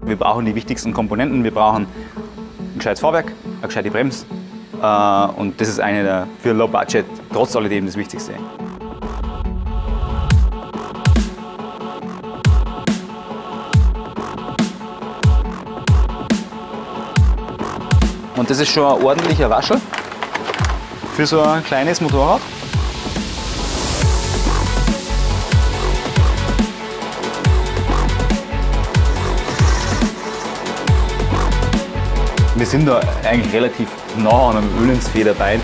Wir brauchen die wichtigsten Komponenten. Wir brauchen ein gescheites Fahrwerk, eine gescheite Bremse und das ist eine für Low Budget trotz alledem das Wichtigste. Und das ist schon ein ordentlicher Waschel für so ein kleines Motorrad. Wir sind da eigentlich relativ nah an einem Öhlensfederbein.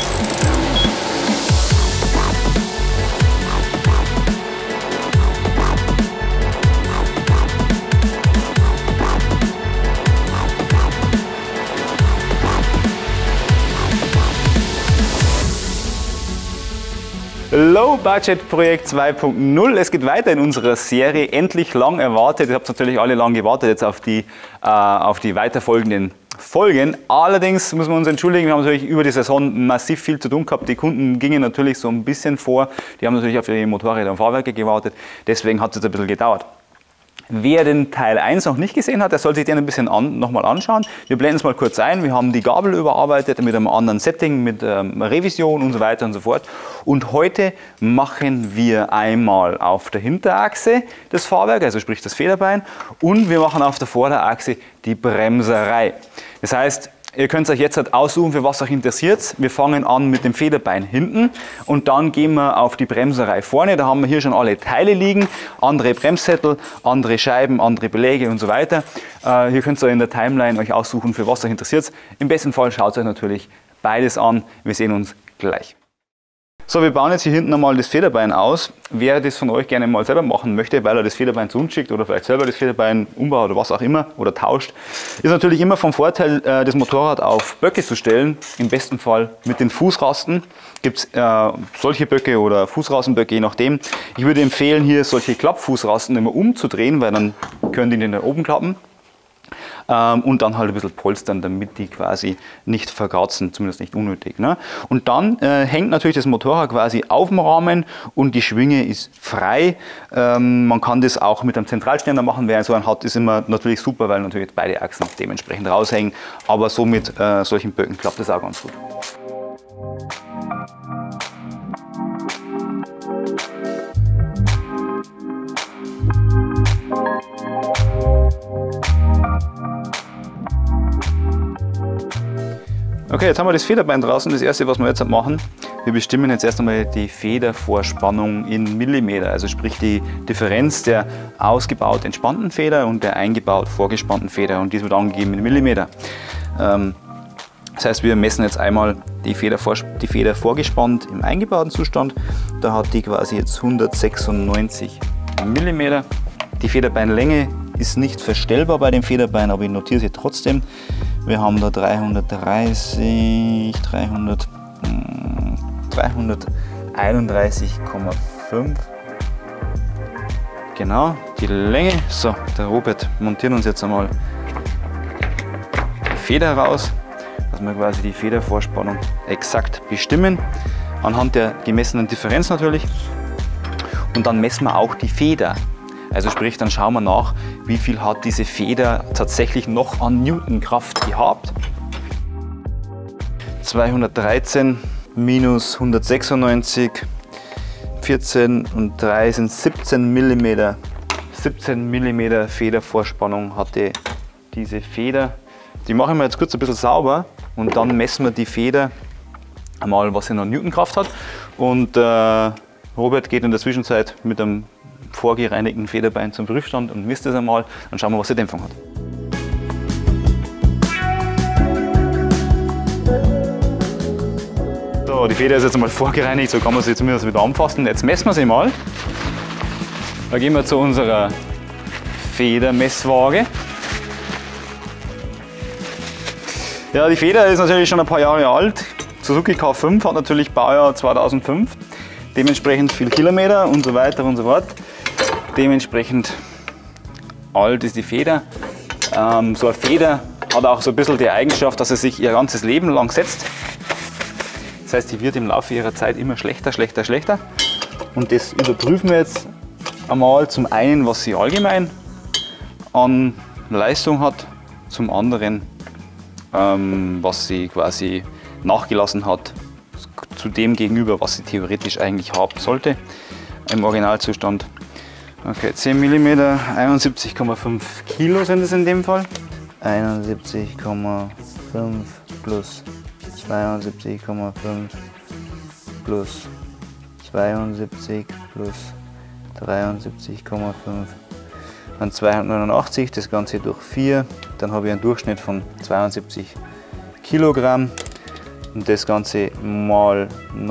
Low Budget Projekt 2.0. Es geht weiter in unserer Serie. Endlich lang erwartet. Ihr habt natürlich alle lang gewartet jetzt auf die weiterfolgenden Folgen. Allerdings muss man uns entschuldigen, wir haben natürlich über die Saison massiv viel zu tun gehabt. Die Kunden gingen natürlich so ein bisschen vor. Die haben natürlich auf die Motorräder und Fahrwerke gewartet. Deswegen hat es jetzt ein bisschen gedauert. Wer den Teil 1 noch nicht gesehen hat, der soll sich den ein bisschen nochmal anschauen. Wir blenden es mal kurz ein. Wir haben die Gabel überarbeitet mit einem anderen Setting, mit Revision und so weiter und so fort. Und heute machen wir einmal auf der Hinterachse das Fahrwerk, also sprich das Federbein, und wir machen auf der Vorderachse die Bremserei. Das heißt, ihr könnt euch jetzt halt aussuchen, für was euch interessiert. Wir fangen an mit dem Federbein hinten und dann gehen wir auf die Bremserei vorne. Da haben wir hier schon alle Teile liegen, andere Bremssättel, andere Scheiben, andere Beläge und so weiter. Hier könnt ihr in der Timeline euch aussuchen, für was euch interessiert. Im besten Fall schaut euch natürlich beides an. Wir sehen uns gleich. So, wir bauen jetzt hier hinten einmal das Federbein aus. Wer das von euch gerne mal selber machen möchte, weil er das Federbein zu uns schickt oder vielleicht selber das Federbein umbaut oder was auch immer oder tauscht, ist natürlich immer vom Vorteil, das Motorrad auf Böcke zu stellen. Im besten Fall mit den Fußrasten. Gibt es solche Böcke oder Fußrastenböcke, je nachdem. Ich würde empfehlen, hier solche Klappfußrasten immer umzudrehen, weil dann können die den da oben klappen. Und dann halt ein bisschen polstern, damit die quasi nicht verkratzen, zumindest nicht unnötig. Ne? Und dann hängt natürlich das Motorrad quasi auf dem Rahmen und die Schwinge ist frei. Man kann das auch mit einem Zentralständer machen. Wer so einen hat, ist immer natürlich super, weil natürlich jetzt beide Achsen dementsprechend raushängen. Aber so mit solchen Böcken klappt das auch ganz gut. Okay, jetzt haben wir das Federbein draußen. Das erste, was wir jetzt machen, wir bestimmen jetzt erst einmal die Federvorspannung in Millimeter. Also sprich die Differenz der ausgebaut entspannten Feder und der eingebaut vorgespannten Feder. Und dies wird angegeben in Millimeter. Das heißt, wir messen jetzt einmal die Feder vorgespannt im eingebauten Zustand. Da hat die quasi jetzt 196 Millimeter. Die Federbeinlänge ist nicht verstellbar bei dem Federbein, aber ich notiere sie trotzdem. Wir haben da 331,5. Genau, die Länge. So, der Robert montiert uns jetzt einmal die Feder raus, dass wir quasi die Federvorspannung exakt bestimmen. Anhand der gemessenen Differenz natürlich. Und dann messen wir auch die Feder. Also sprich, dann schauen wir nach, wie viel hat diese Feder tatsächlich noch an Newtonkraft gehabt. 213 minus 196, 14 und 3 sind 17 mm. 17 mm Federvorspannung hatte diese Feder. Die machen wir jetzt kurz ein bisschen sauber und dann messen wir die Feder einmal, was sie noch Newtonkraft hat. Und Robert geht in der Zwischenzeit mit einem vorgereinigten Federbein zum Prüfstand und misst es einmal, dann schauen wir, was die Dämpfung hat. So, die Feder ist jetzt einmal vorgereinigt, so kann man sie zumindest wieder anfassen. Jetzt messen wir sie mal. Da gehen wir zu unserer Federmesswaage. Ja, die Feder ist natürlich schon ein paar Jahre alt. Suzuki K5 hat natürlich Baujahr 2005. Dementsprechend viel Kilometer und so weiter und so fort. Dementsprechend alt ist die Feder. So eine Feder hat auch so ein bisschen die Eigenschaft, dass sie sich ihr ganzes Leben lang setzt. Das heißt, die wird im Laufe ihrer Zeit immer schlechter, schlechter, schlechter. Und das überprüfen wir jetzt einmal zum einen, was sie allgemein an Leistung hat, zum anderen, was sie quasi nachgelassen hat, zu dem gegenüber, was sie theoretisch eigentlich haben sollte im Originalzustand. Okay, 10 mm, 71,5 Kilo sind es in dem Fall. 71,5 plus 72,5 plus 72 plus 73,5 und 289, das Ganze durch 4, dann habe ich einen Durchschnitt von 72 Kilogramm und das Ganze mal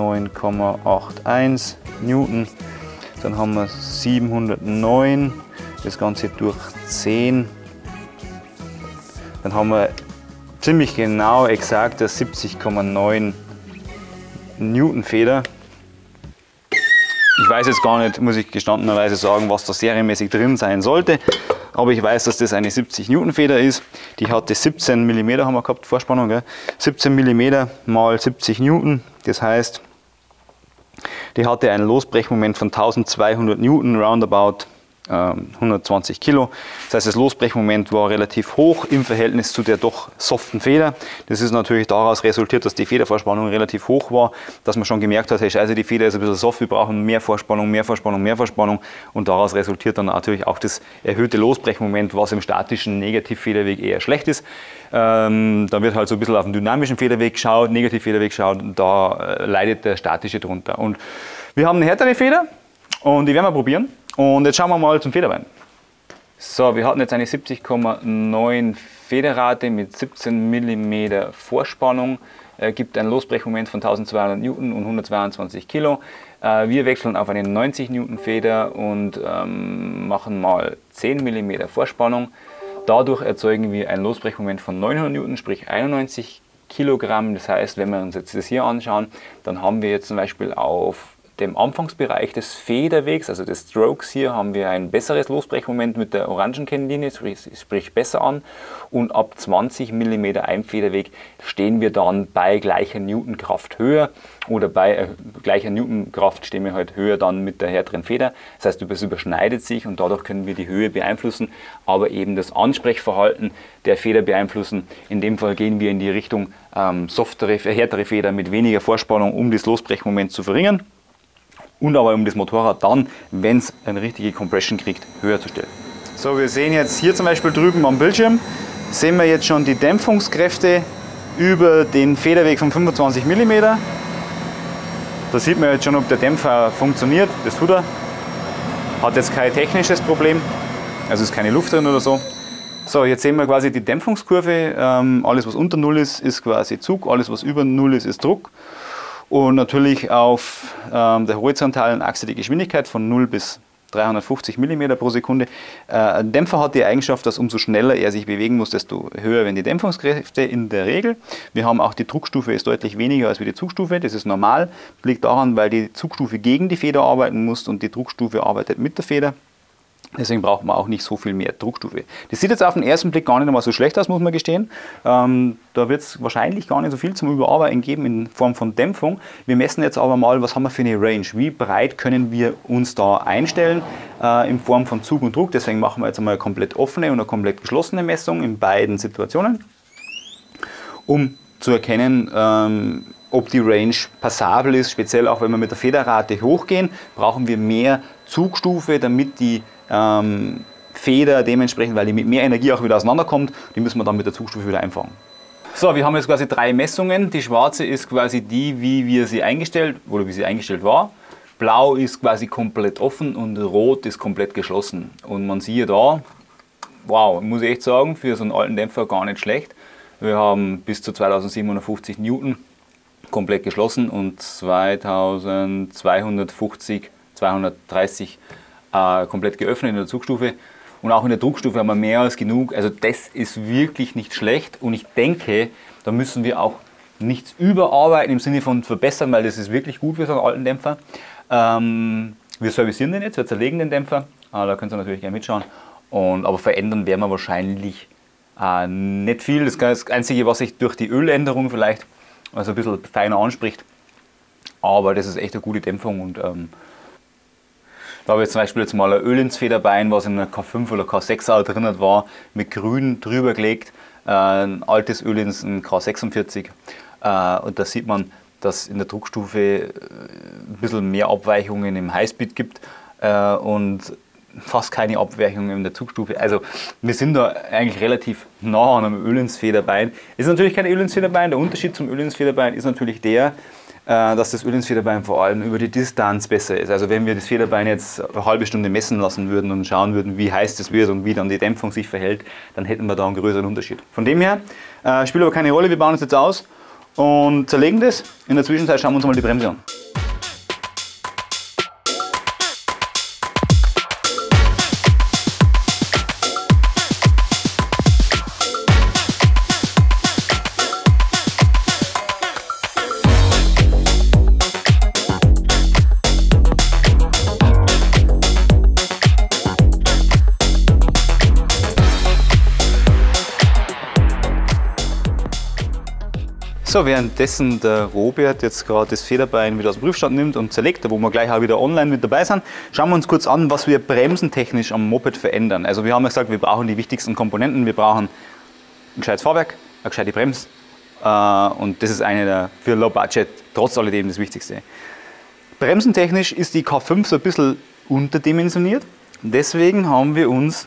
9,81 Newton, dann haben wir 709, das Ganze durch 10, dann haben wir ziemlich genau exakt das 70,9 Newton Feder. Ich weiß jetzt gar nicht, muss ich gestandenerweise sagen, was da serienmäßig drin sein sollte, aber ich weiß, dass das eine 70 Newton Feder ist. Die hatte 17 mm, haben wir gehabt, Vorspannung, gell? 17 mm mal 70 Newton, das heißt, die hatte ein Losbrechmoment von 1200 Newton, roundabout 120 Kilo. Das heißt, das Losbrechmoment war relativ hoch im Verhältnis zu der doch soften Feder. Das ist natürlich daraus resultiert, dass die Federvorspannung relativ hoch war, dass man schon gemerkt hat, hey scheiße, die Feder ist ein bisschen soft, wir brauchen mehr Vorspannung, mehr Vorspannung, mehr Vorspannung. Und daraus resultiert dann natürlich auch das erhöhte Losbrechmoment, was im statischen Negativfederweg eher schlecht ist. Da wird halt so ein bisschen auf den dynamischen Federweg geschaut, Negativfederweg geschaut, und da leidet der statische drunter. Und wir haben eine härtere Feder und die werden wir probieren. Und jetzt schauen wir mal zum Federbein. So, wir hatten jetzt eine 70,9 Federrate mit 17 mm Vorspannung, gibt ein Losbrechmoment von 1200 Newton und 122 Kilo. Wir wechseln auf eine 90 Newton Feder und machen mal 10 mm Vorspannung. Dadurch erzeugen wir ein Losbrechmoment von 900 Newton, sprich 91 Kilogramm. Das heißt, wenn wir uns jetzt das hier anschauen, dann haben wir jetzt zum Beispiel auf dem Anfangsbereich des Federwegs, also des Strokes hier, haben wir ein besseres Losbrechmoment mit der Orangenkennlinie, sprich besser an, und ab 20 mm Einfederweg stehen wir dann bei gleicher Newtonkraft höher, oder bei gleicher Newtonkraft stehen wir halt höher dann mit der härteren Feder. Das heißt, es überschneidet sich und dadurch können wir die Höhe beeinflussen, aber eben das Ansprechverhalten der Feder beeinflussen. In dem Fall gehen wir in die Richtung härtere Feder mit weniger Vorspannung, um das Losbrechmoment zu verringern. Und aber um das Motorrad dann, wenn es eine richtige Compression kriegt, höher zu stellen. So, wir sehen jetzt hier zum Beispiel drüben am Bildschirm, sehen wir jetzt schon die Dämpfungskräfte über den Federweg von 25 mm. Da sieht man jetzt schon, ob der Dämpfer funktioniert. Das tut er. Hat jetzt kein technisches Problem, also ist keine Luft drin oder so. So, jetzt sehen wir quasi die Dämpfungskurve. Alles was unter 0 ist quasi Zug, alles was über 0 ist Druck. Und natürlich auf der horizontalen Achse die Geschwindigkeit von 0 bis 350 mm pro Sekunde. Ein Dämpfer hat die Eigenschaft, dass umso schneller er sich bewegen muss, desto höher werden die Dämpfungskräfte in der Regel. Wir haben auch die Druckstufe ist deutlich weniger als die Zugstufe, das ist normal. Das liegt daran, weil die Zugstufe gegen die Feder arbeiten muss und die Druckstufe arbeitet mit der Feder. Deswegen braucht man auch nicht so viel mehr Druckstufe. Das sieht jetzt auf den ersten Blick gar nicht einmal so schlecht aus, muss man gestehen. Da wird es wahrscheinlich gar nicht so viel zum Überarbeiten geben in Form von Dämpfung. Wir messen jetzt aber mal, was haben wir für eine Range. Wie breit können wir uns da einstellen in Form von Zug und Druck. Deswegen machen wir jetzt einmal eine komplett offene und eine komplett geschlossene Messung in beiden Situationen, um zu erkennen, ob die Range passabel ist. Speziell auch wenn wir mit der Federrate hochgehen, brauchen wir mehr Zugstufe, damit die Feder dementsprechend, weil die mit mehr Energie auch wieder auseinanderkommt, die müssen wir dann mit der Zugstufe wieder einfangen. So, wir haben jetzt quasi 3 Messungen. Die schwarze ist quasi die, wie wir sie eingestellt, oder wie sie eingestellt war. Blau ist quasi komplett offen und rot ist komplett geschlossen. Und man sieht da, wow, muss ich echt sagen, für so einen alten Dämpfer gar nicht schlecht. Wir haben bis zu 2750 Newton komplett geschlossen und 2250, 230 komplett geöffnet in der Zugstufe, und auch in der Druckstufe haben wir mehr als genug. Also das ist wirklich nicht schlecht, und ich denke, da müssen wir auch nichts überarbeiten im Sinne von verbessern, weil das ist wirklich gut für so einen alten Dämpfer. Wir servicieren den jetzt, wir zerlegen den Dämpfer, da könnt ihr natürlich gerne mitschauen, aber verändern werden wir wahrscheinlich nicht viel. Das Einzige, was sich durch die Öländerung vielleicht also ein bisschen feiner anspricht, aber das ist echt eine gute Dämpfung. Und Da habe ich zum Beispiel jetzt mal ein Ölinsfederbein, was in einer K5 oder K6 drin war, mit grün drüber gelegt. Ein altes Ölins, ein K46. Und da sieht man, dass in der Druckstufe ein bisschen mehr Abweichungen im Highspeed gibt und fast keine Abweichungen in der Zugstufe. Also wir sind da eigentlich relativ nah an einem Ölinsfederbein. Ist natürlich kein Ölinsfederbein. Der Unterschied zum Ölinsfederbein ist natürlich der, dass das Ölinsfederbein vor allem über die Distanz besser ist. Also wenn wir das Federbein jetzt eine halbe Stunde messen lassen würden und schauen würden, wie heiß es wird und wie dann die Dämpfung sich verhält, dann hätten wir da einen größeren Unterschied. Von dem her spielt aber keine Rolle, wir bauen es jetzt aus und zerlegen das. In der Zwischenzeit schauen wir uns mal die Bremse an. So, währenddessen der Robert jetzt gerade das Federbein wieder aus dem Prüfstand nimmt und zerlegt, wo wir gleich auch wieder online mit dabei sind, schauen wir uns kurz an, was wir bremsentechnisch am Moped verändern. Also wir haben ja gesagt, wir brauchen die wichtigsten Komponenten. Wir brauchen ein gescheites Fahrwerk, eine gescheite Bremse und das ist eine der für Low Budget trotz alledem das Wichtigste. Bremsentechnisch ist die K5 so ein bisschen unterdimensioniert. Deswegen haben wir uns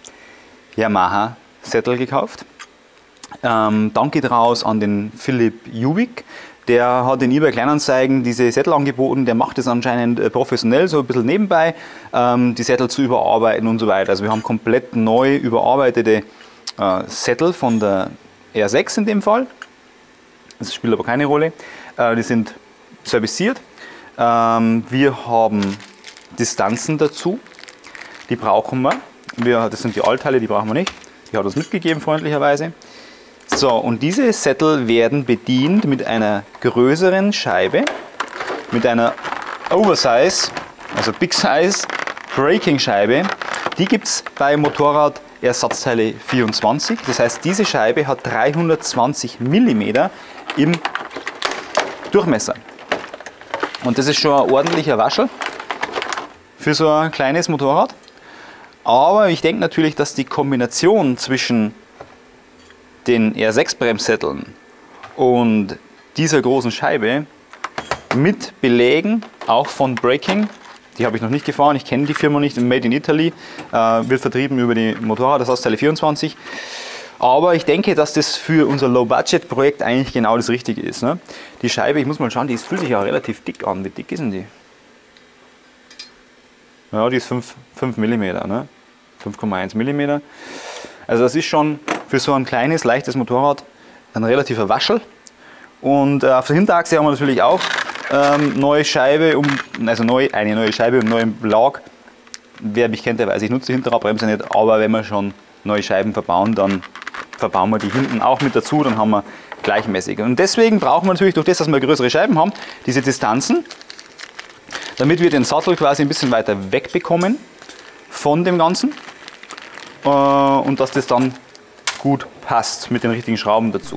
Yamaha Sättel gekauft. Dank geht raus an den Philipp Juwik. Der hat in eBay Kleinanzeigen diese Sättel angeboten. Der macht das anscheinend professionell, so ein bisschen nebenbei, die Sättel zu überarbeiten und so weiter. Also wir haben komplett neu überarbeitete Sättel von der R6 in dem Fall. Das spielt aber keine Rolle. Die sind serviciert. Wir haben Distanzen dazu. Die brauchen wir. Das sind die Altteile, die brauchen wir nicht. Die hat uns mitgegeben, freundlicherweise. So, und diese Sättel werden bedient mit einer größeren Scheibe, mit einer Oversize, also Big Size Braking Scheibe. Die gibt es bei Motorrad Ersatzteile 24. Das heißt, diese Scheibe hat 320 mm im Durchmesser. Und das ist schon ein ordentlicher Waschel für so ein kleines Motorrad. Aber ich denke natürlich, dass die Kombination zwischen den R6-Bremssätteln und dieser großen Scheibe mit Belägen, auch von Braking, die habe ich noch nicht gefahren, ich kenne die Firma nicht, Made in Italy, wird vertrieben über die Motorradersatzteile 24. Aber ich denke, dass das für unser Low-Budget-Projekt eigentlich genau das Richtige ist. Ne? Die Scheibe, ich muss mal schauen, die fühlt sich ja relativ dick an. Wie dick ist denn die? Ja, die ist 5 mm, ne? 5,1 mm. Also das ist schon für so ein kleines, leichtes Motorrad ein relativer Waschel. Und auf der Hinterachse haben wir natürlich auch neue Scheibe, eine neue Scheibe und neuen Belag. Wer mich kennt, der weiß, ich nutze die Hinterradbremse nicht, aber wenn wir schon neue Scheiben verbauen, dann verbauen wir die hinten auch mit dazu, dann haben wir gleichmäßig. Und deswegen brauchen wir natürlich durch das, dass wir größere Scheiben haben, diese Distanzen, damit wir den Sattel quasi ein bisschen weiter wegbekommen von dem Ganzen und dass das dann gut passt mit den richtigen Schrauben dazu.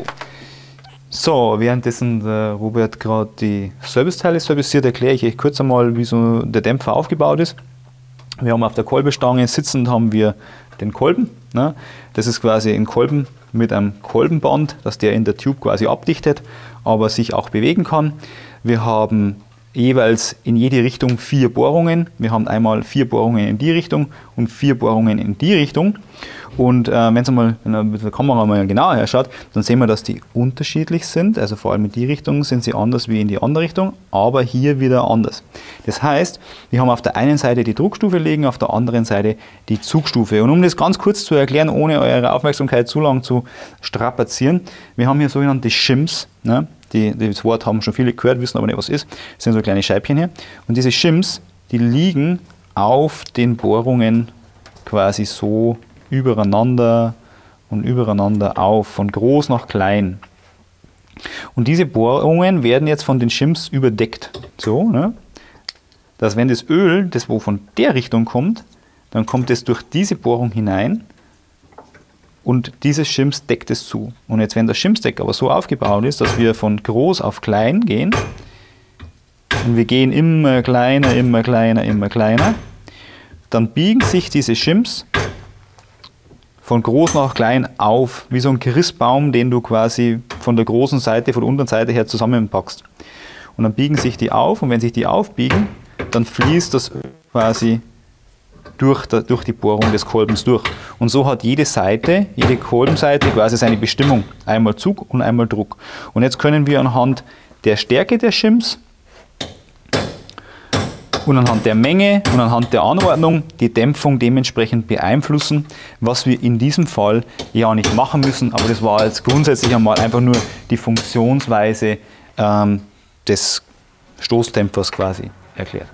So, währenddessen der Robert gerade die Serviceteile serviciert, erkläre ich euch kurz einmal, wie so der Dämpfer aufgebaut ist. Wir haben auf der Kolbenstange sitzend haben wir den Kolben. Ne? Das ist quasi ein Kolben mit einem Kolbenband, dass der in der Tube quasi abdichtet, aber sich auch bewegen kann. Wir haben jeweils in jede Richtung 4 Bohrungen. Wir haben einmal 4 Bohrungen in die Richtung und 4 Bohrungen in die Richtung. Und wenn man mit der Kamera mal genauer herschaut, dann sehen wir, dass die unterschiedlich sind. Also vor allem in die Richtung sind sie anders wie in die andere Richtung, aber hier wieder anders. Das heißt, wir haben auf der einen Seite die Druckstufe liegen, auf der anderen Seite die Zugstufe. Und um das ganz kurz zu erklären, ohne eure Aufmerksamkeit zu lang zu strapazieren, wir haben hier sogenannte Shims. Ne? Das Wort haben schon viele gehört, wissen aber nicht, was es ist. Das sind so kleine Scheibchen hier. Und diese Shims, die liegen auf den Bohrungen quasi so übereinander und übereinander auf, von groß nach klein. Und diese Bohrungen werden jetzt von den Shims überdeckt. So, ne? Dass wenn das Öl, das wo von der Richtung kommt, dann kommt es durch diese Bohrung hinein und dieses Shims deckt es zu. Und jetzt, wenn das Shimsdeck aber so aufgebaut ist, dass wir von groß auf klein gehen, und wir gehen immer kleiner, immer kleiner, immer kleiner, dann biegen sich diese Shims von groß nach klein auf, wie so ein Christbaum, den du quasi von der großen Seite, von der unteren Seite her zusammenpackst. Und dann biegen sich die auf und wenn sich die aufbiegen, dann fließt das quasi durch die Bohrung des Kolbens durch. Und so hat jede Seite, jede Kolbenseite quasi seine Bestimmung. Einmal Zug und einmal Druck. Und jetzt können wir anhand der Stärke der Shims und anhand der Menge und anhand der Anordnung die Dämpfung dementsprechend beeinflussen, was wir in diesem Fall ja nicht machen müssen, aber das war jetzt grundsätzlich einmal einfach nur die Funktionsweise des Stoßdämpfers quasi erklärt.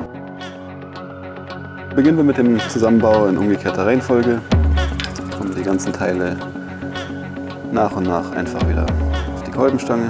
Beginnen wir mit dem Zusammenbau in umgekehrter Reihenfolge und die ganzen Teile nach und nach einfach wieder auf die Kolbenstange.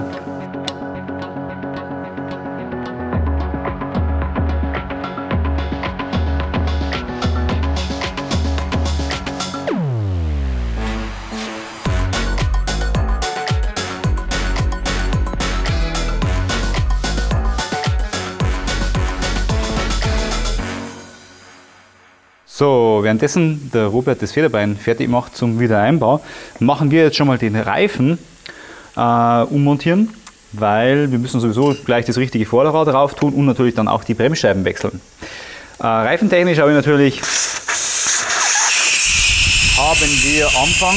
So, währenddessen der Robert das Federbein fertig macht zum Wiedereinbau, machen wir jetzt schon mal den Reifen ummontieren, weil wir müssen sowieso gleich das richtige Vorderrad drauf tun und natürlich dann auch die Bremsscheiben wechseln. Reifentechnisch haben wir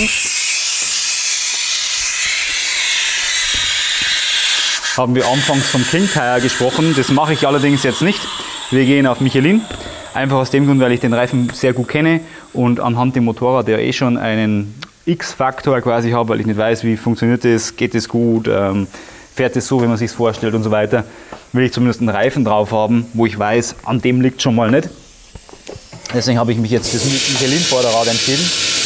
anfangs vom King Tire gesprochen. Das mache ich allerdings jetzt nicht. Wir gehen auf Michelin. Einfach aus dem Grund, weil ich den Reifen sehr gut kenne und anhand dem Motorrad, der eh schon einen X-Faktor quasi habe, weil ich nicht weiß, wie funktioniert das, geht es gut, fährt es so, wie man sich es vorstellt und so weiter, will ich zumindest einen Reifen drauf haben, wo ich weiß, an dem liegt schon mal nicht. Deswegen habe ich mich jetzt für das Michelin-Vorderrad entschieden.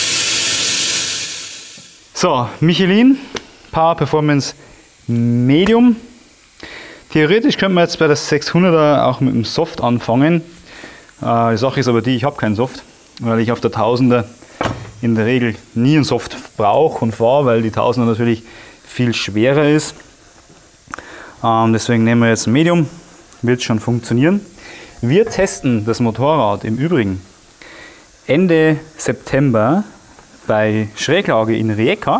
So, Michelin Power Performance Medium. Theoretisch könnte man jetzt bei der 600er auch mit dem Soft anfangen. Die Sache ist aber die, ich habe keinen Soft, weil ich auf der 1000er in der Regel nie einen Soft brauche und fahre, weil die 1000er natürlich viel schwerer ist. Deswegen nehmen wir jetzt ein Medium, wird schon funktionieren. Wir testen das Motorrad im Übrigen Ende September bei Schräglage in Rijeka.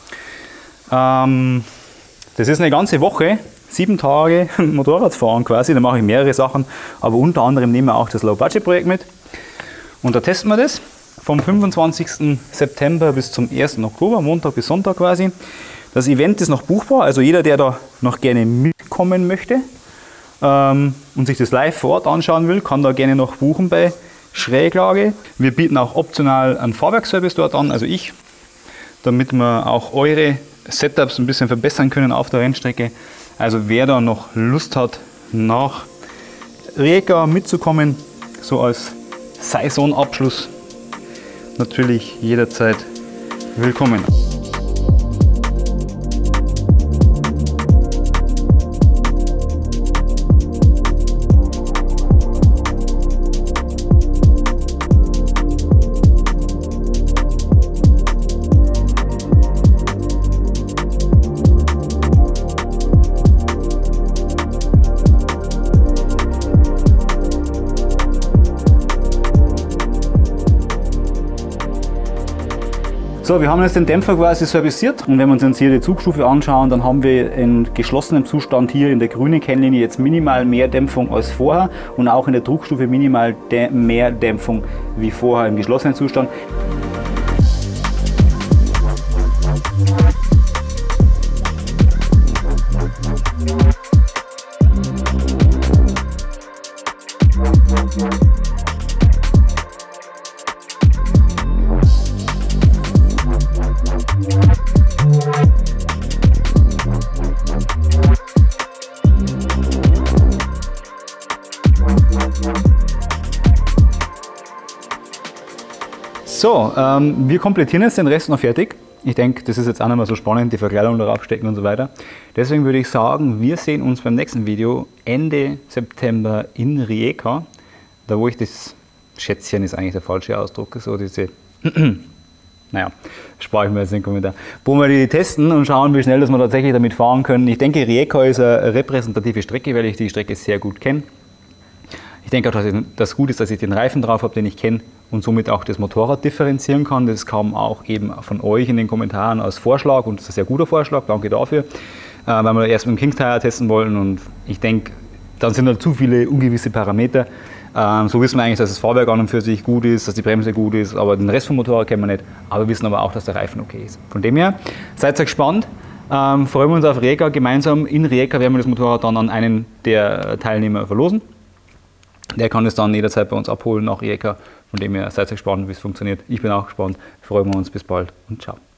Das ist eine ganze Woche. 7 Tage Motorradfahren quasi, da mache ich mehrere Sachen, aber unter anderem nehmen wir auch das Low-Budget-Projekt mit. Und da testen wir das vom 25. September bis zum 1. Oktober, Montag bis Sonntag quasi. Das Event ist noch buchbar, also jeder, der da noch gerne mitkommen möchte und sich das live vor Ort anschauen will, kann da gerne noch buchen bei Schräglage. Wir bieten auch optional einen Fahrwerksservice dort an, also ich, damit wir auch eure Setups ein bisschen verbessern können auf der Rennstrecke. Also wer da noch Lust hat, nach Rijeka mitzukommen, so als Saisonabschluss, natürlich jederzeit willkommen. So, wir haben jetzt den Dämpfer quasi serviciert und wenn wir uns jetzt hier die Zugstufe anschauen, dann haben wir in geschlossenem Zustand hier in der grünen Kennlinie jetzt minimal mehr Dämpfung als vorher und auch in der Druckstufe minimal mehr Dämpfung wie vorher im geschlossenen Zustand. So, wir komplettieren jetzt den Rest noch fertig. Ich denke, das ist jetzt auch nicht mehr so spannend, die Verkleidung darauf stecken und so weiter. Deswegen würde ich sagen, wir sehen uns beim nächsten Video Ende September in Rijeka. Da wo ich das Schätzchen ist eigentlich der falsche Ausdruck, so diese, naja, spare ich mir jetzt den Kommentar. Wo wir die testen und schauen, wie schnell dass wir tatsächlich damit fahren können. Ich denke, Rijeka ist eine repräsentative Strecke, weil ich die Strecke sehr gut kenne. Ich denke auch, dass das gut ist, dass ich den Reifen drauf habe, den ich kenne und somit auch das Motorrad differenzieren kann. Das kam auch eben von euch in den Kommentaren als Vorschlag und das ist ein sehr guter Vorschlag, danke dafür, weil wir erst mit dem Kingstire testen wollten und ich denke, dann sind halt zu viele ungewisse Parameter. So wissen wir eigentlich, dass das Fahrwerk an und für sich gut ist, dass die Bremse gut ist, aber den Rest vom Motorrad kennen wir nicht. Aber wir wissen aber auch, dass der Reifen okay ist. Von dem her, seid gespannt. Freuen wir uns auf Rijeka. Gemeinsam in Rijeka werden wir das Motorrad dann an einen der Teilnehmer verlosen. Der kann es dann jederzeit bei uns abholen nach Rijeka. Von dem her, seid gespannt, wie es funktioniert. Ich bin auch gespannt. Freuen wir uns. Bis bald und ciao.